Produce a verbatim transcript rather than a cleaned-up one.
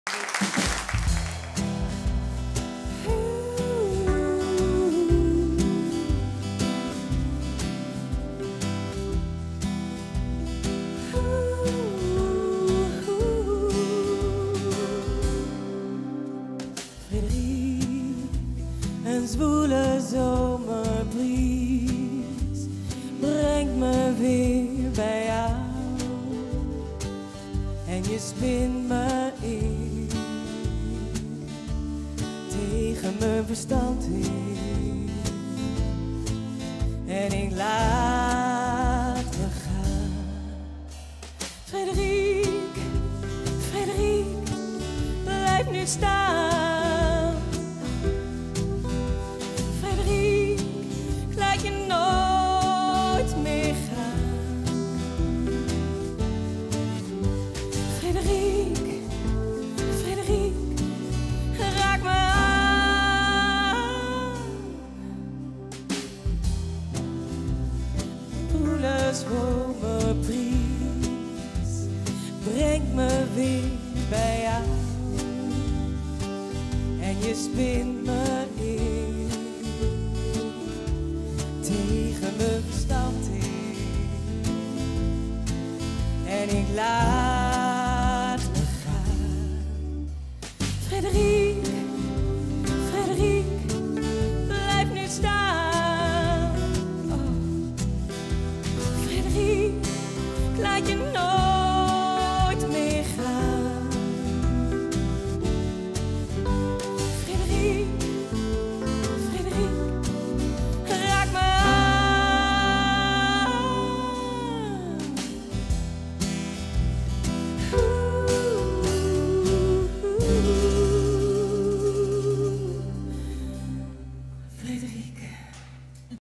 Een zwoele zomerbries brengt me weer bij jou. En je spint me in tegen mijn verstand in. En ik laat me gaan. Frederik, Frederik, blijf nu staan. Laat je nooit meer gaan. Frederik, Frederik, raak me aan. Voele zomerbries brengt me weer bij jou. En je spint me in tegen mijn verstand in. En ik laat me gaan. Frederik.